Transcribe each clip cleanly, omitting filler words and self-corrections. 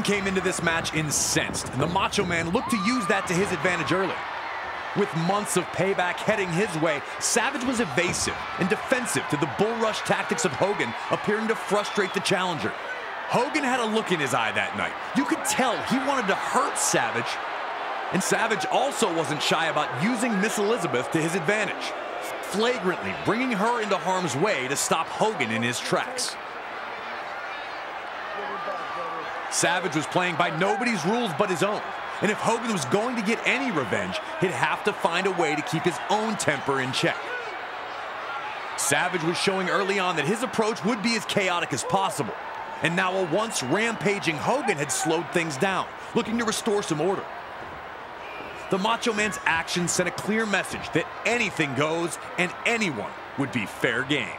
came into this match incensed, and the Macho Man looked to use that to his advantage early. With months of payback heading his way, Savage was evasive and defensive to the bull rush tactics of Hogan, appearing to frustrate the challenger. Hogan had a look in his eye that night. You could tell he wanted to hurt Savage, and Savage also wasn't shy about using Miss Elizabeth to his advantage, flagrantly bringing her into harm's way to stop Hogan in his tracks. Savage was playing by nobody's rules but his own. And if Hogan was going to get any revenge, he'd have to find a way to keep his own temper in check. Savage was showing early on that his approach would be as chaotic as possible. And now a once rampaging Hogan had slowed things down, looking to restore some order. The Macho Man's actions sent a clear message that anything goes and anyone would be fair game.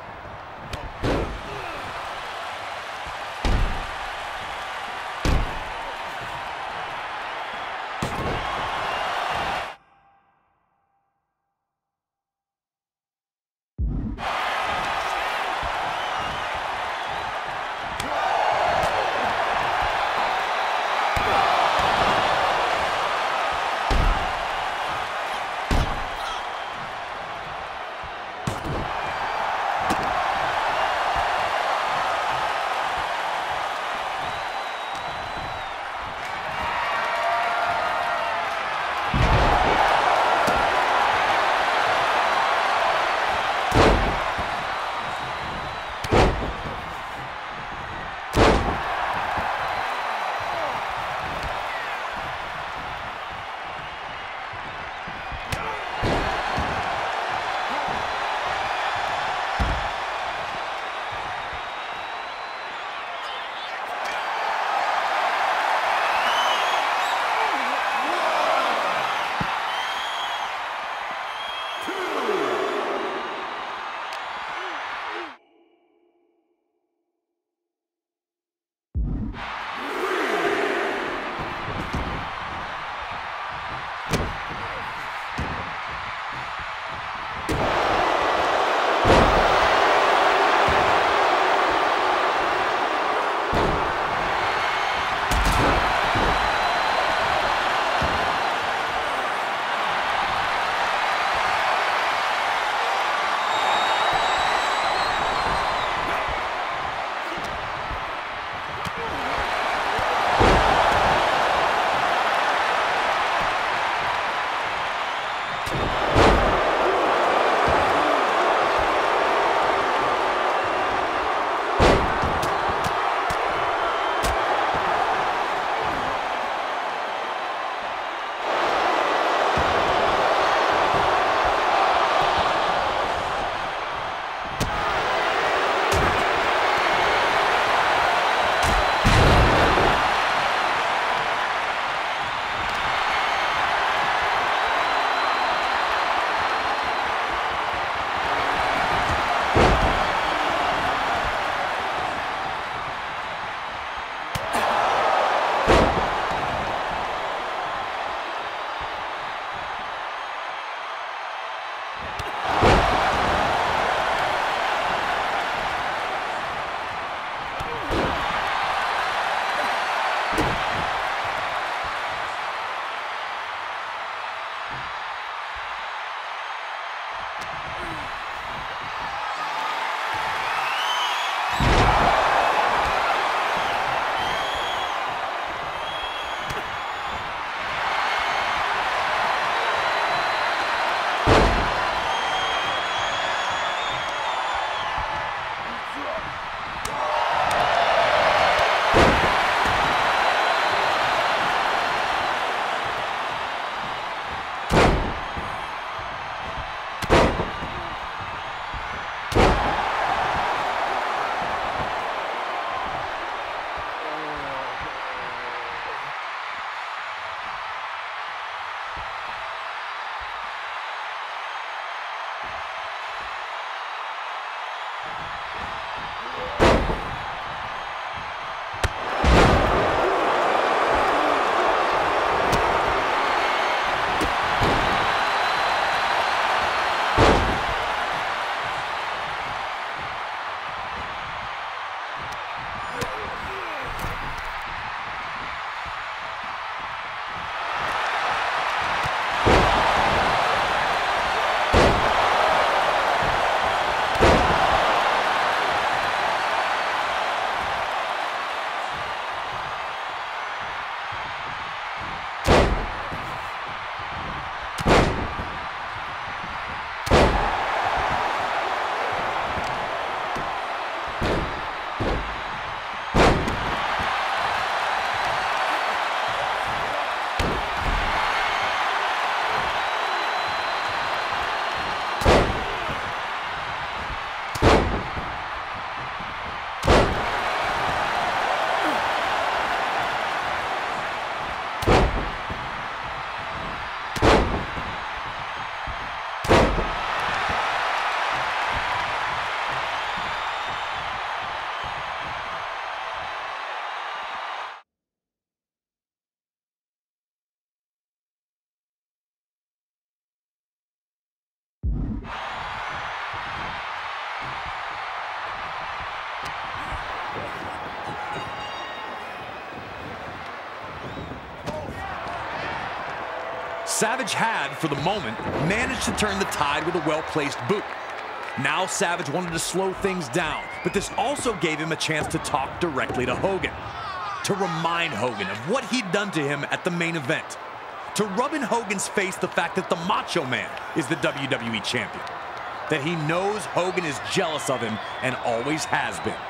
Savage had, for the moment, managed to turn the tide with a well-placed boot. Now Savage wanted to slow things down, but this also gave him a chance to talk directly to Hogan, to remind Hogan of what he'd done to him at the main event, to rub in Hogan's face the fact that the Macho Man is the WWE Champion, that he knows Hogan is jealous of him and always has been.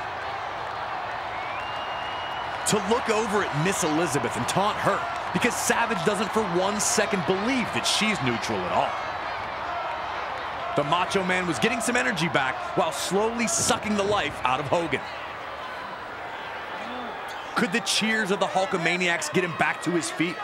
To look over at Miss Elizabeth and taunt her because Savage doesn't for 1 second believe that she's neutral at all. The Macho Man was getting some energy back while slowly sucking the life out of Hogan. Could the cheers of the Hulkamaniacs get him back to his feet?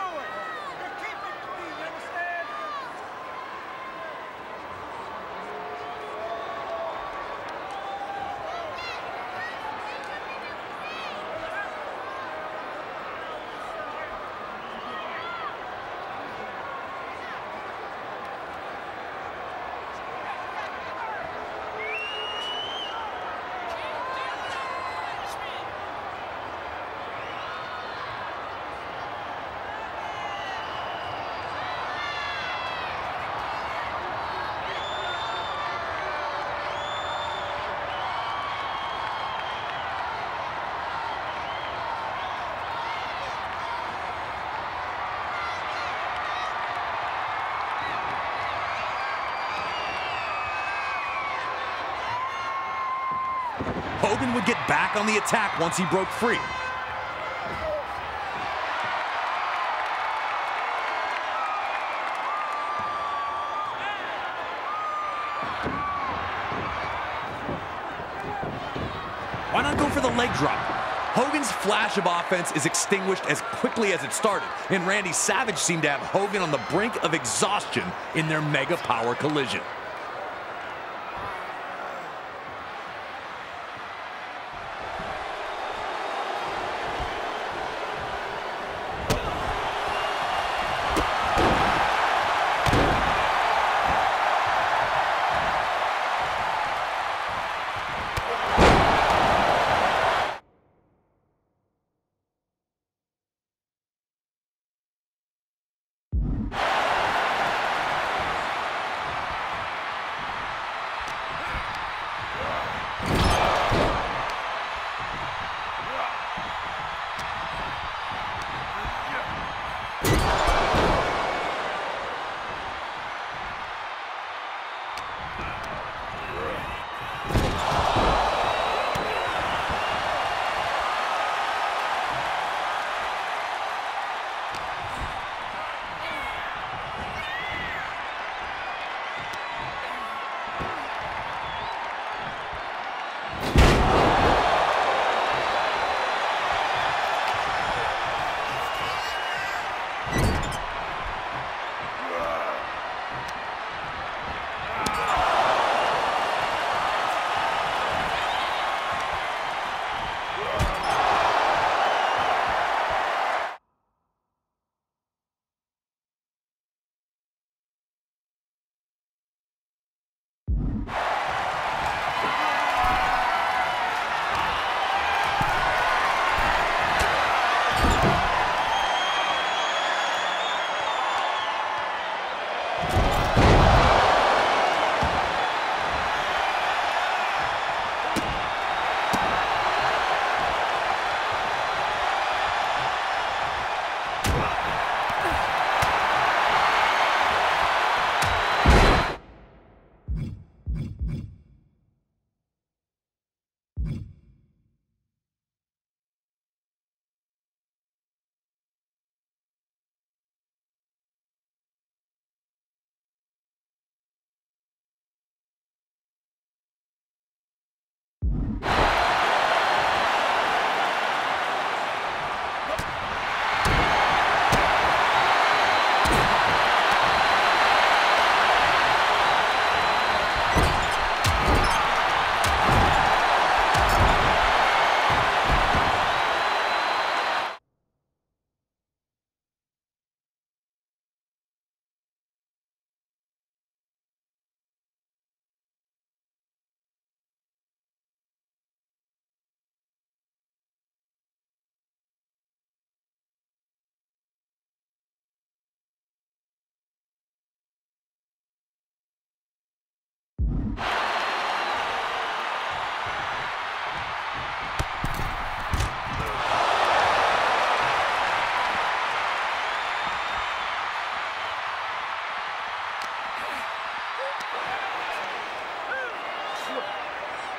Hogan would get back on the attack once he broke free. Why not go for the leg drop? Hogan's flash of offense is extinguished as quickly as it started, and Randy Savage seemed to have Hogan on the brink of exhaustion in their mega power collision.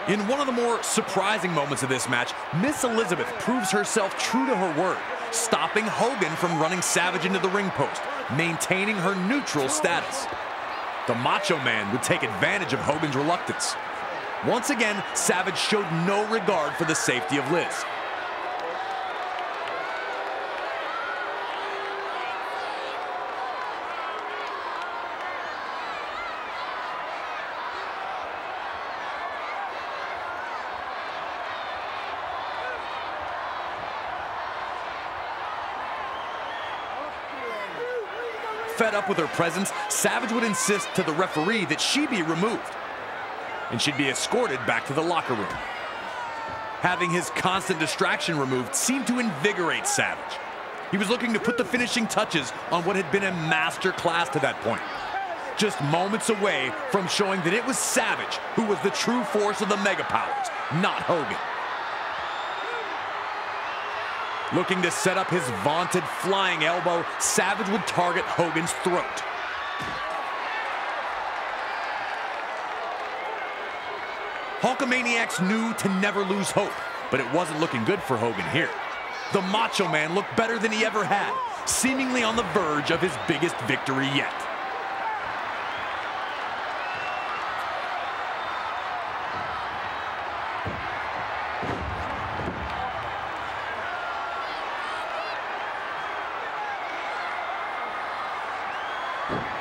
In one of the more surprising moments of this match, Miss Elizabeth proves herself true to her word, stopping Hogan from running Savage into the ring post, maintaining her neutral status. The Macho Man would take advantage of Hogan's reluctance. Once again, Savage showed no regard for the safety of Liz. Fed up with her presence, Savage would insist to the referee that she be removed, and she'd be escorted back to the locker room. Having his constant distraction removed seemed to invigorate Savage. He was looking to put the finishing touches on what had been a master class to that point. Just moments away from showing that it was Savage who was the true force of the Mega Powers, not Hogan. Looking to set up his vaunted flying elbow, Savage would target Hogan's throat. Hulkamaniacs knew to never lose hope, but it wasn't looking good for Hogan here. The Macho Man looked better than he ever had, seemingly on the verge of his biggest victory yet. You